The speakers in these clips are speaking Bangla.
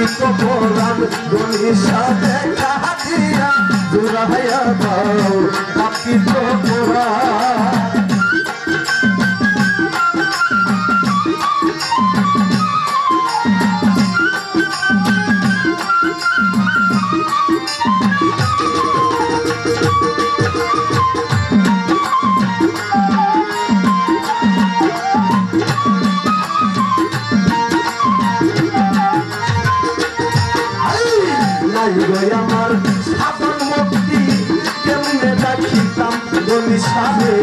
তাপিত পরাণ গণিসা দেখা দিয়া জুড়াইয়া দাও তাপিত পরাণ আমার সাধন মুক্তি কেমনে দেখিতাম গণিসারে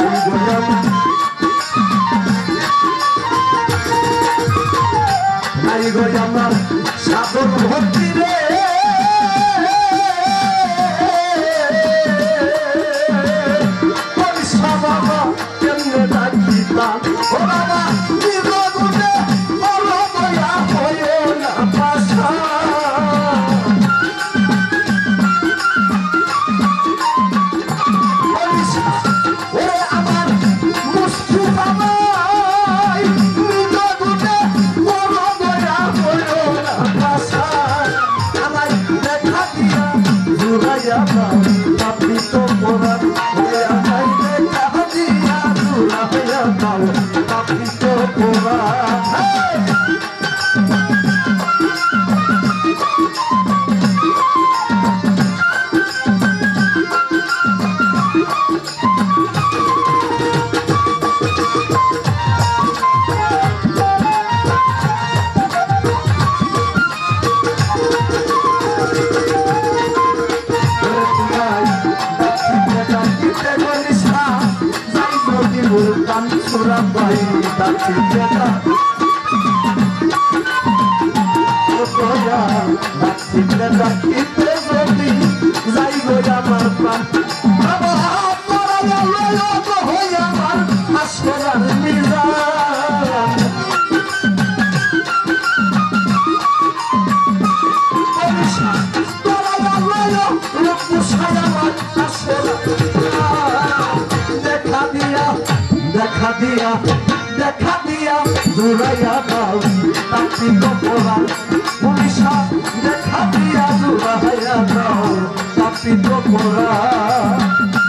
নাই গো আমার সাধন ভক্তি রে গণিসা বাবা কেমনে দেখিতাম ও বাবা নিরগুণে বলো দয়া হইও না পাশা তাপিত পরাণ আমায় দেখা দিয়া জুড়াইয়া দাও তাপিত পরাণ Surabai Dakshita Otoya Dakshita Dakshita Zodi Zai Goya Marpan Baba Mara Loyo Hoya Mar Ashoran Mizan Orisha Mara Loyo Lokushaya Mar Ashoran দেখা দিয়া জুড়াইয়া দাও তাপিত পরাণ পুলিশা দেখা দিয়া জুড়াইয়া দাও তাপিত পরাণ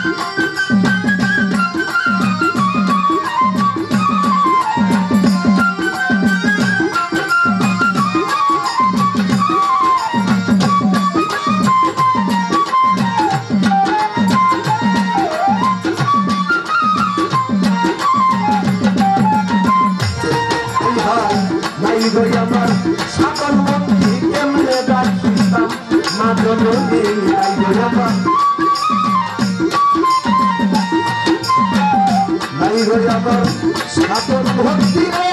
আমার সাধন মুক্তি কেমনে দেখিতাম মা জননী নাই গো আমার সাধন ভক্তি রে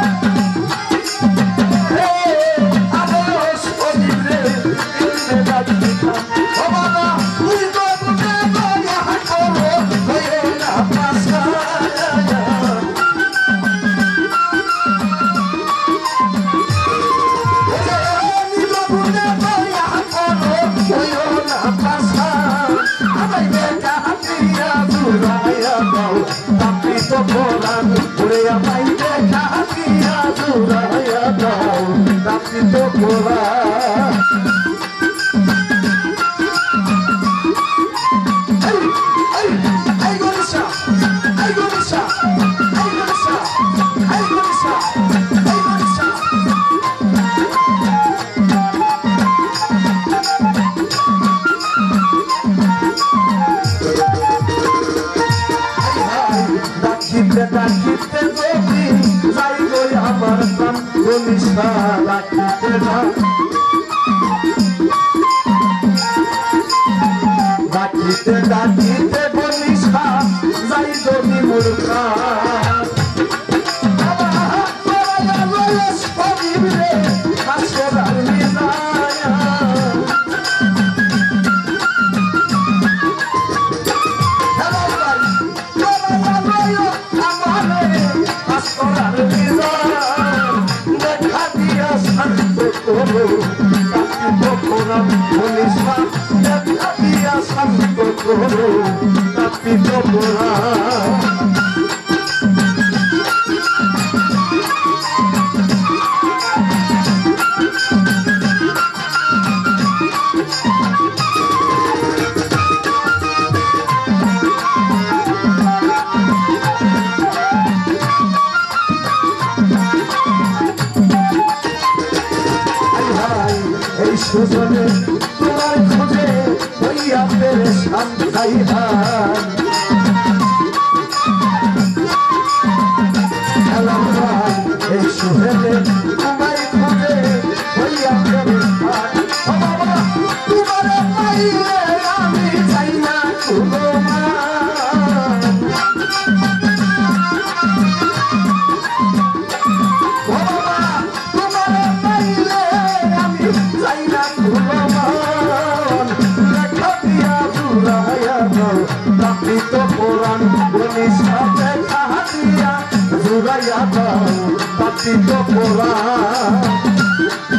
তাপিত পরাণ আমায় দেখা দিয়া জুড়াইয়া দাও তাপিত পরাণ ডাকিতে যদি যাই গো আমার প্রাণ গণিসা ডাকিতে ডাকিতে ডাকিতে গণিসা যাই যদি মূর্খা তাপিত পরাণ সুজনে তোমার খুঁজে হইয়া পেরেশান খাইহান এই সুহেলে তোমায় খুঁজে হইয়া পেরেশান ও বাবা তোমারে পাইলে আমি চাই না কোনো তাপিত পুরাণ সাথে খাহিয়া জুড়াইয়া দাও তাপিত পুরাণ